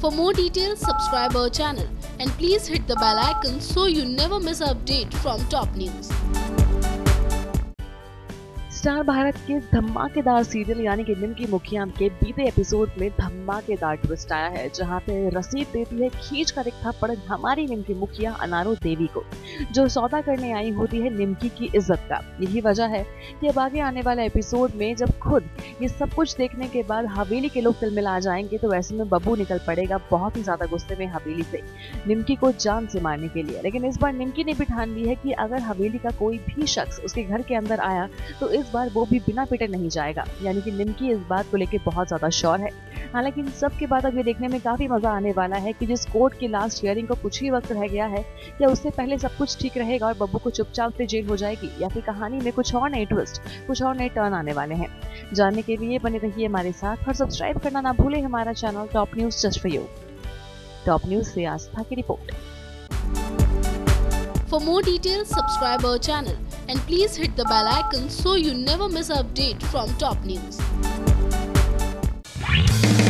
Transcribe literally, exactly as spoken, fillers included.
For more details, subscribe our channel and please hit the bell icon so you never miss an update from top news. Star Bharat के धमाकेदार serial यानी कि निमकी मुखिया के बीते episode में धमाकेदार ट्विस्ट आया है, जहां पे रसीद देती है खींच कर एक थप्पड़ हमारी निमकी मुखिया अनारो देवी को, जो सौदा करने आई होती है निमकी की इज्जत का। यही वजह है कि अब आगे आने वाले एपिसोड में जब खुद ये सब कुछ देखने के बाद हवेली के लोग फिल्म ला जाएंगे तो ऐसे में बब्बू निकल पड़ेगा बहुत ही ज्यादा गुस्से में हवेली से निमकी को जान से मारने के लिए। लेकिन इस बार निमकी ने भी ठान ली है कि अगर हवेली का कोई भी शख्स उसके घर के अंदर आया तो इस बार वो भी बिना पिटे नहीं जाएगा। यानी कि निमकी इस बात को लेकर बहुत ज्यादा श्योर है। हालांकि इन सब के बाद अब ये देखने में काफी मजा आने वाला है कि जिस कोर्ट की लास्ट हियरिंग को कुछ ही वक्त रह गया है, क्या उससे पहले सब कुछ ठीक रहेगा और बब्बू को चुपचाप से जेल हो जाएगी, या फिर कहानी में कुछ और नए ट्विस्ट, कुछ और नए टर्न आने वाले हैं। जानने के लिए बने रहिए हमारे साथ और सब्सक्राइब करना ना भूलें हमारा channel top news just for you. Top news से आस्था की रिपोर्ट। For more details, subscribe our channel and please hit the bell icon so you never miss an update from top news.